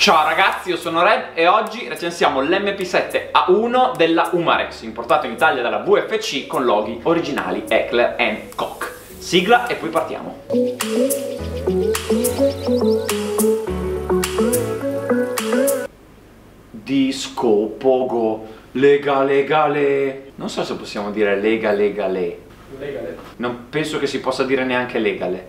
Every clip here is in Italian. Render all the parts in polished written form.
Ciao ragazzi, io sono Red e oggi recensiamo l'MP7A1 della Umarex, importato in Italia dalla VFC con loghi originali Heckler & Koch. Sigla e poi partiamo. Disco, pogo, legale. Non so se possiamo dire legale. Non penso che si possa dire neanche legale.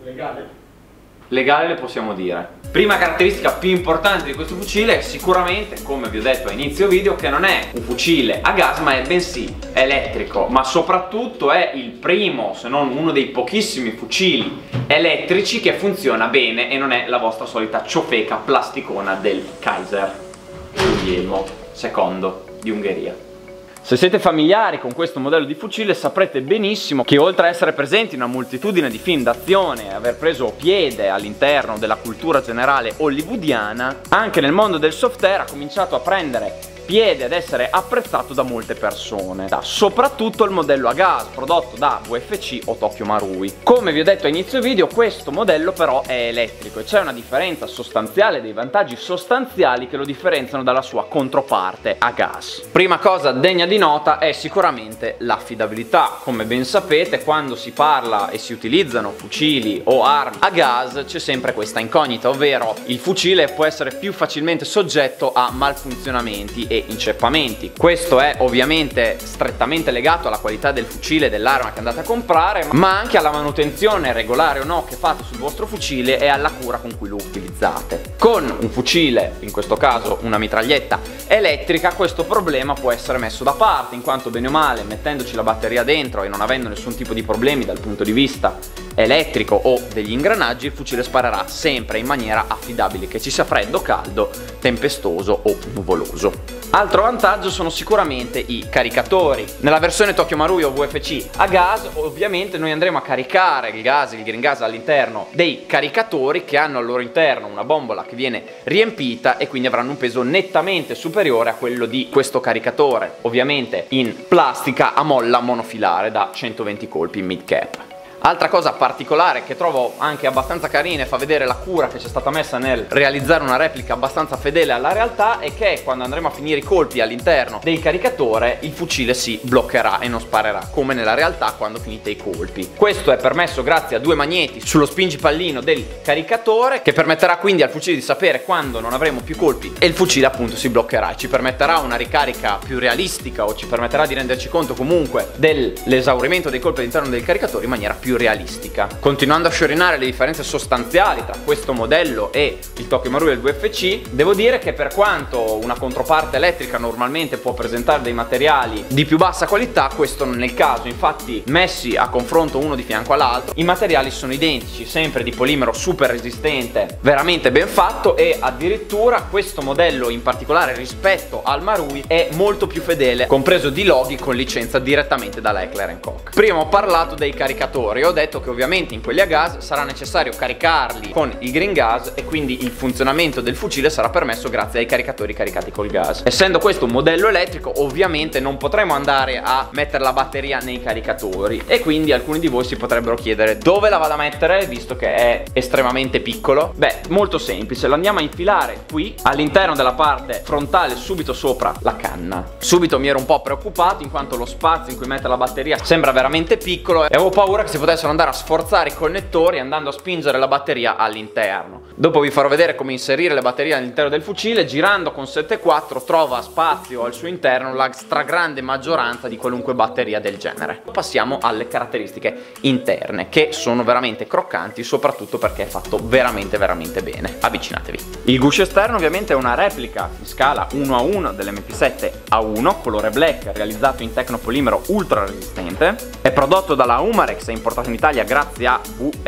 Legale le possiamo dire. Prima caratteristica più importante di questo fucile è sicuramente, come vi ho detto a inizio video, che non è un fucile a gas ma è bensì elettrico, ma soprattutto è il primo, se non uno dei pochissimi fucili elettrici che funziona bene e non è la vostra solita ciofeca plasticona del Kaiser Guglielmo II di Ungheria. Se siete familiari con questo modello di fucile saprete benissimo che oltre a essere presenti in una moltitudine di film d'azione e aver preso piede all'interno della cultura generale hollywoodiana, anche nel mondo del soft air ha cominciato a prendere piede ad essere apprezzato da molte persone, soprattutto il modello a gas prodotto da VFC o Tokyo Marui. Come vi ho detto a inizio video, questo modello però è elettrico e c'è una differenza sostanziale, dei vantaggi sostanziali che lo differenziano dalla sua controparte a gas. Prima cosa degna di nota è sicuramente l'affidabilità. Come ben sapete, quando si parla e si utilizzano fucili o armi a gas c'è sempre questa incognita, ovvero il fucile può essere più facilmente soggetto a malfunzionamenti e inceppamenti. Questo è ovviamente strettamente legato alla qualità del fucile, dell'arma che andate a comprare, ma anche alla manutenzione regolare o no che fate sul vostro fucile e alla cura con cui lo utilizzate. Con un fucile, in questo caso una mitraglietta elettrica, questo problema può essere messo da parte, in quanto bene o male, mettendoci la batteria dentro e non avendo nessun tipo di problemi dal punto di vista elettrico o degli ingranaggi, il fucile sparerà sempre in maniera affidabile, che ci sia freddo, caldo, tempestoso o nuvoloso. Altro vantaggio sono sicuramente i caricatori. Nella versione Tokyo Marui o VFC a gas ovviamente noi andremo a caricare il green gas all'interno dei caricatori che hanno al loro interno una bombola che viene riempita e quindi avranno un peso nettamente superiore a quello di questo caricatore, ovviamente in plastica a molla monofilare da 120 colpi mid cap. Altra cosa particolare che trovo anche abbastanza carina e fa vedere la cura che c'è stata messa nel realizzare una replica abbastanza fedele alla realtà è che quando andremo a finire i colpi all'interno del caricatore il fucile si bloccherà e non sparerà come nella realtà quando finite i colpi. Questo è permesso grazie a due magneti sullo spingipallino del caricatore, che permetterà quindi al fucile di sapere quando non avremo più colpi e il fucile appunto si bloccherà e ci permetterà una ricarica più realistica, o ci permetterà di renderci conto comunque dell'esaurimento dei colpi all'interno del caricatore in maniera più realistica. Continuando a sciorinare le differenze sostanziali tra questo modello e il Tokyo Marui del VFC, devo dire che per quanto una controparte elettrica normalmente può presentare dei materiali di più bassa qualità, questo non è il caso. Infatti, messi a confronto uno di fianco all'altro, i materiali sono identici, sempre di polimero super resistente, veramente ben fatto, e addirittura questo modello in particolare rispetto al Marui è molto più fedele, compreso di loghi con licenza direttamente dalla Heckler & Koch. Prima ho parlato dei caricatori. Ho detto che ovviamente in quelli a gas sarà necessario caricarli con il green gas e quindi il funzionamento del fucile sarà permesso grazie ai caricatori caricati col gas. Essendo questo un modello elettrico, ovviamente non potremo andare a mettere la batteria nei caricatori e quindi alcuni di voi si potrebbero chiedere dove la vado a mettere visto che è estremamente piccolo. Beh, molto semplice, lo andiamo a infilare qui all'interno della parte frontale subito sopra la canna. Subito mi ero un po' preoccupato in quanto lo spazio in cui mettere la batteria sembra veramente piccolo e avevo paura che si potessero andare a sforzare i connettori andando a spingere la batteria all'interno. Dopo vi farò vedere come inserire le batterie all'interno del fucile. Girando con 7.4 trova spazio al suo interno la stragrande maggioranza di qualunque batteria del genere. Passiamo alle caratteristiche interne, che sono veramente croccanti, soprattutto perché è fatto veramente bene. Avvicinatevi. Il guscio esterno ovviamente è una replica in scala 1:1 dell'MP7A1 colore black, realizzato in tecnopolimero ultra resistente. È prodotto dalla Umarex e importato in Italia grazie a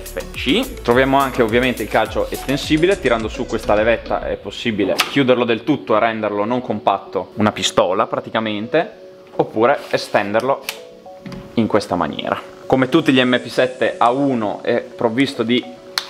VFC. Troviamo anche ovviamente il calcio estensibile. Tirando su questa levetta è possibile chiuderlo del tutto e renderlo non compatto, una pistola praticamente, oppure estenderlo in questa maniera. Come tutti gli MP7A1 è provvisto di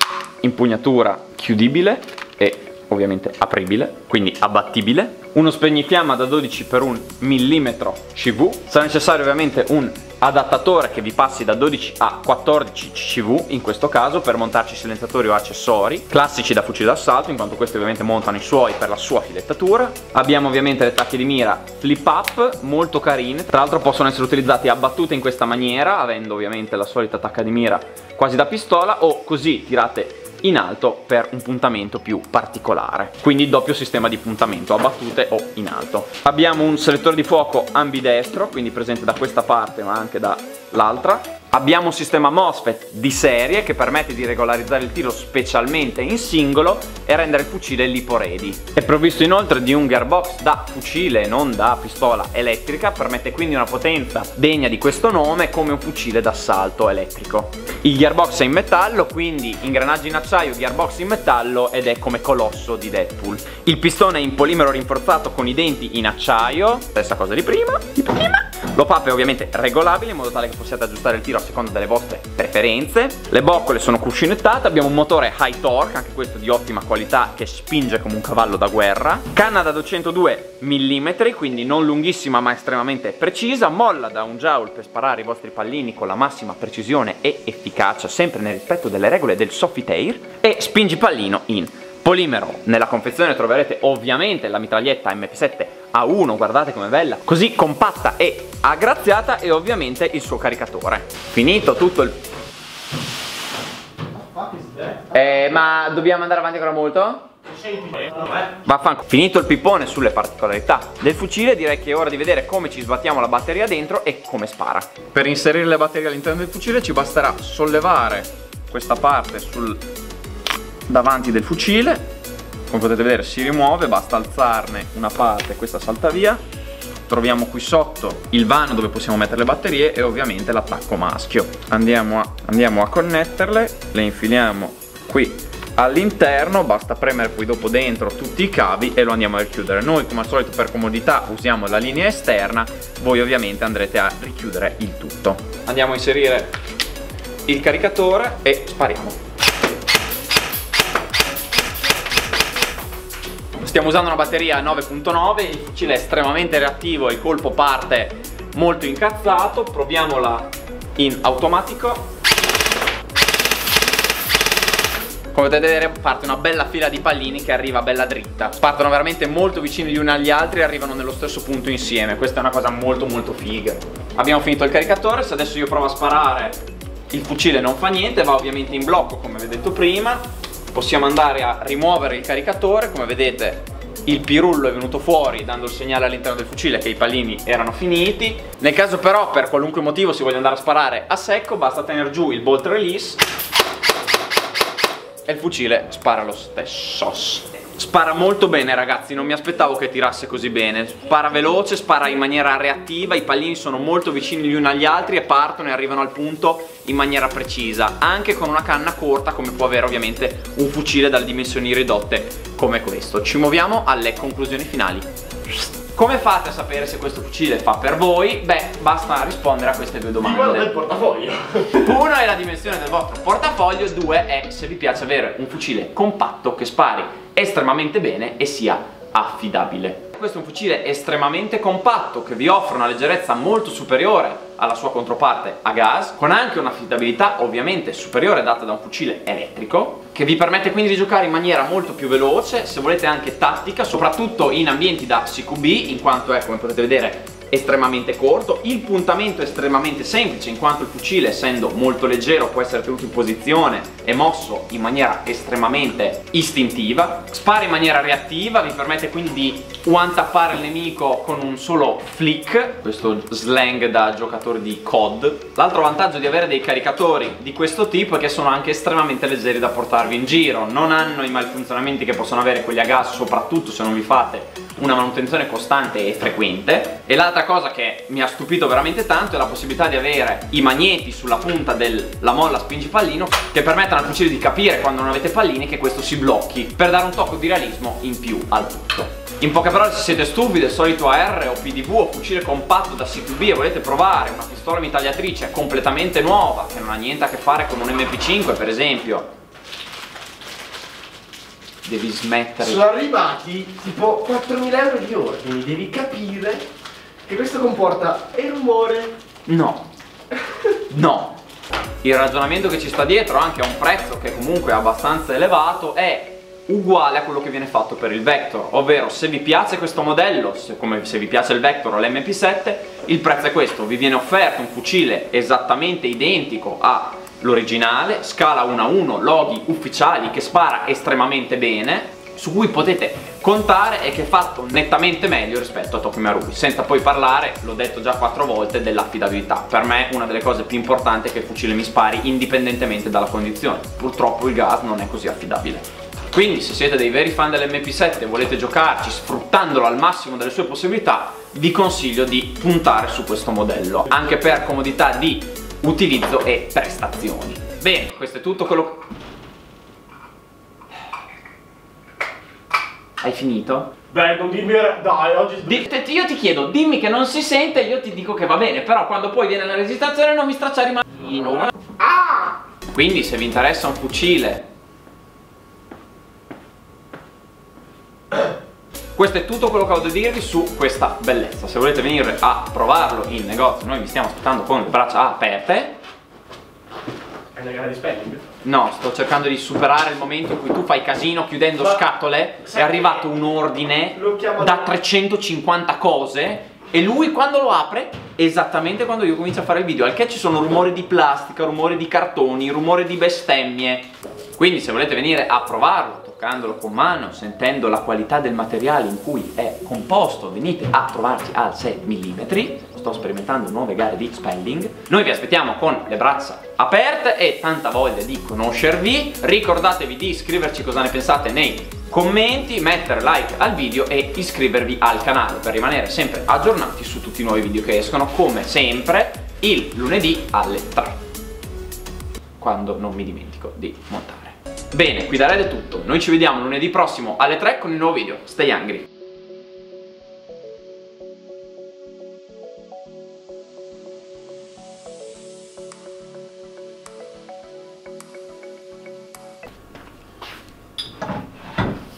impugnatura chiudibile e ovviamente apribile, quindi abbattibile, uno spegnifiamma da 12 x 1 mm CV. Sarà necessario ovviamente un adattatore che vi passi da 12 a 14 CV in questo caso per montarci silenziatori o accessori classici da fucile d'assalto, in quanto questi ovviamente montano i suoi per la sua filettatura. Abbiamo ovviamente le tacche di mira flip up molto carine, tra l'altro possono essere utilizzate abbattute in questa maniera, avendo ovviamente la solita tacca di mira quasi da pistola, o così tirate in alto per un puntamento più particolare, quindi doppio sistema di puntamento, a battute o in alto. Abbiamo un selettore di fuoco ambidestro, quindi presente da questa parte ma anche dall'altra. Abbiamo un sistema MOSFET di serie che permette di regolarizzare il tiro specialmente in singolo e rendere il fucile LiPo ready. È provvisto inoltre di un gearbox da fucile, non da pistola elettrica, permette quindi una potenza degna di questo nome come un fucile d'assalto elettrico. Il gearbox è in metallo, quindi ingranaggi in acciaio, gearbox in metallo, ed è come colosso di Deadpool. Il pistone è in polimero rinforzato con i denti in acciaio, stessa cosa di prima. L'OPAP è ovviamente regolabile in modo tale che possiate aggiustare il tiro a seconda delle vostre preferenze. Le boccole sono cuscinettate, abbiamo un motore high torque, anche questo di ottima qualità, che spinge come un cavallo da guerra. Canna da 202 mm, quindi non lunghissima ma estremamente precisa. Molla da 1 joule per sparare i vostri pallini con la massima precisione e efficacia, sempre nel rispetto delle regole del soffit air. E spingipallino in polimero. Nella confezione troverete ovviamente la mitraglietta MP7 A1, guardate com'è bella, così compatta e aggraziata, e ovviamente il suo caricatore. Finito tutto il... ma dobbiamo andare avanti ancora molto? Vaffanculo. Finito il pippone sulle particolarità del fucile, direi che è ora di vedere come ci sbattiamo la batteria dentro e come spara. Per inserire le batterie all'interno del fucile ci basterà sollevare questa parte sul davanti del fucile. Come potete vedere si rimuove, basta alzarne una parte, questa salta via. Troviamo qui sotto il vano dove possiamo mettere le batterie e ovviamente l'attacco maschio. Andiamo a connetterle, le infiliamo qui all'interno, basta premere poi dopo dentro tutti i cavi e lo andiamo a richiudere. Noi come al solito per comodità usiamo la linea esterna, voi ovviamente andrete a richiudere il tutto. Andiamo a inserire il caricatore e spariamo. Stiamo usando una batteria 9.9, il fucile è estremamente reattivo e il colpo parte molto incazzato. Proviamola in automatico. Come potete vedere parte una bella fila di pallini che arriva bella dritta. Partono veramente molto vicini gli uni agli altri e arrivano nello stesso punto insieme. Questa è una cosa molto figa. Abbiamo finito il caricatore, se adesso io provo a sparare il fucile non fa niente, va ovviamente in blocco come vi ho detto prima. Possiamo andare a rimuovere il caricatore, come vedete il pirullo è venuto fuori dando il segnale all'interno del fucile che i pallini erano finiti. Nel caso però per qualunque motivo si voglia andare a sparare a secco, basta tenere giù il bolt release e il fucile spara lo stesso. Spara molto bene ragazzi, non mi aspettavo che tirasse così bene. Spara veloce, spara in maniera reattiva, i pallini sono molto vicini gli uni agli altri e partono e arrivano al punto in maniera precisa, anche con una canna corta come può avere ovviamente un fucile dalle dimensioni ridotte come questo. Ci muoviamo alle conclusioni finali. Come fate a sapere se questo fucile fa per voi? Beh, basta rispondere a queste due domande. Quello del portafoglio. Uno è la dimensione del vostro portafoglio, due è se vi piace avere un fucile compatto che spari estremamente bene e sia affidabile. Questo è un fucile estremamente compatto che vi offre una leggerezza molto superiore alla sua controparte a gas, con anche un'affidabilità ovviamente superiore data da un fucile elettrico, che vi permette quindi di giocare in maniera molto più veloce, se volete anche tattica, soprattutto in ambienti da CQB, in quanto è, come potete vedere, estremamente corto. Il puntamento è estremamente semplice, in quanto il fucile, essendo molto leggero, può essere tenuto in posizione e mosso in maniera estremamente istintiva. Spara in maniera reattiva, vi permette quindi di one-tappare il nemico con un solo flick, questo slang da giocatore di COD. L'altro vantaggio di avere dei caricatori di questo tipo è che sono anche estremamente leggeri da portarvi in giro, non hanno i malfunzionamenti che possono avere quelli a gas, soprattutto se non vi fate una manutenzione costante e frequente. E l'altra cosa che mi ha stupito veramente tanto è la possibilità di avere i magneti sulla punta della molla spingipallino che permettono al fucile di capire quando non avete pallini che questo si blocchi, per dare un tocco di realismo in più al tutto. In poche parole, se siete stufi del solito AR o PDV o fucile compatto da CQB e volete provare una pistola mitragliatrice completamente nuova che non ha niente a che fare con un MP5 per esempio, devi smettere. Sono arrivati tipo 4.000 euro di ordini, devi capire che questo comporta il rumore. No, No. Il ragionamento che ci sta dietro, anche a un prezzo che comunque è abbastanza elevato, è uguale a quello che viene fatto per il Vector, ovvero se vi piace questo modello, come se vi piace il Vector o l'MP7, il prezzo è questo: vi viene offerto un fucile esattamente identico all'originale, scala 1:1, loghi ufficiali, che spara estremamente bene, su cui potete contare e che è fatto nettamente meglio rispetto a Tokyo Marui, senza poi parlare, l'ho detto già 4 volte, dell'affidabilità. Per me una delle cose più importanti è che il fucile mi spari indipendentemente dalla condizione. Purtroppo il gas non è così affidabile. Quindi se siete dei veri fan dell'MP7 e volete giocarci sfruttandolo al massimo delle sue possibilità, vi consiglio di puntare su questo modello, anche per comodità di utilizzo e prestazioni. Bene, questo è tutto quello. Hai finito? Dai, non dirmi. Dai, oggi. Io ti chiedo, dimmi che non si sente, io ti dico che va bene, però quando poi viene la registrazione non mi stracciare il manino. Ah! Quindi se vi interessa un fucile, questo è tutto quello che ho da dirvi su questa bellezza. Se volete venire a provarlo in negozio, noi vi stiamo aspettando con le braccia aperte. È una gara di spelling? No, sto cercando di superare il momento in cui tu fai casino chiudendo scatole. È arrivato un ordine da 350 cose e lui quando lo apre, esattamente quando io comincio a fare il video, al che ci sono rumori di plastica, rumori di cartoni, rumori di bestemmie. Quindi se volete venire a provarlo, toccandolo con mano, sentendo la qualità del materiale in cui è composto, venite a trovarci al 6 mm. Sto sperimentando nuove gare di spelling. Noi vi aspettiamo con le braccia aperte e tanta voglia di conoscervi. Ricordatevi di scriverci cosa ne pensate nei commenti, mettere like al video e iscrivervi al canale per rimanere sempre aggiornati su tutti i nuovi video che escono, come sempre il lunedì alle 3, quando non mi dimentico di montare. Bene, qui da Red è tutto. Noi ci vediamo lunedì prossimo alle 3 con il nuovo video. Stay hungry!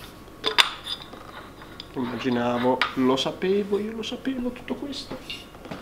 Immaginavo, lo sapevo, io lo sapevo tutto questo.